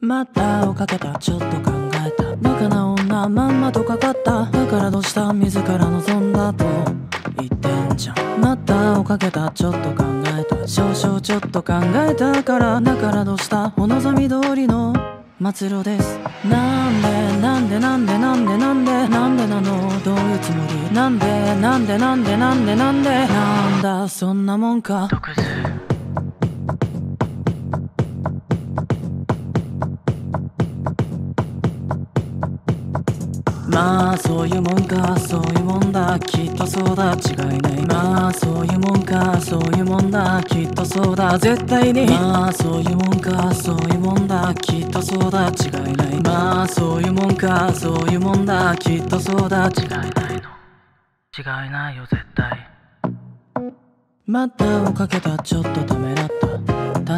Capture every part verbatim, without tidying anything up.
またをかけた、ちょっと考えた。バカな女まんまとかかった。だからどうした、自ら望んだと言ってんじゃん。またをかけた、ちょっと考えた。少々ちょっと考えたから。だからどうした、お望み通りの末路です。なんでなんでなんでなんでなんでなんでなの、どういうつもり。なんでなんでなんでなんでなんでなんだ、そんなもんか。まあそういうもんか、そういうもんだ、きっとそうだ、違いない。まあそういうもんか、そういうもんだ、きっとそうだ、絶対に。まあそういうもんか、そういうもんだ、きっとそうだ、違いない。まあそういうもんか、そういうもんだ、きっとそうだ、違いないの、違いないよ絶対。またをかけた、ちょっとためらった。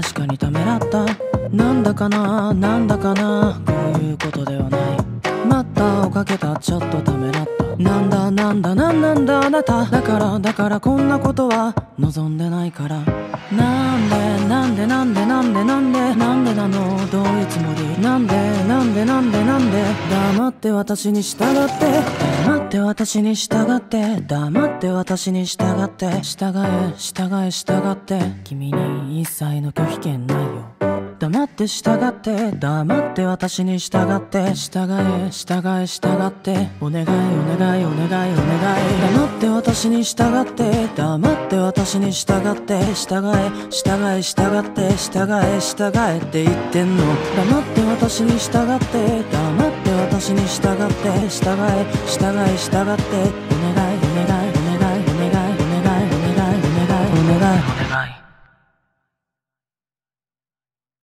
確かにためらった。なんだかな、なんだかな、こういうことではない。またをかけた、ちょっとためらった。なんだなんだなんなんだあなた。だからだからこんなことは望んでないから。なんでなんでなんでなんでなんでなんでなの、どういうつもり。なんでなんでなんでなんで黙って私に従って、黙って私に従って、黙って私に従って、従え従え従って、君に一切の拒否権ないよ。黙って従って、黙って私に従って、従え従え従って、お願いお願いお願いお願い。黙って私に従って、黙って私に従って、従え従え従って、従え従えって言ってんの。黙って私に従って、黙って私に従って、従え従え従って、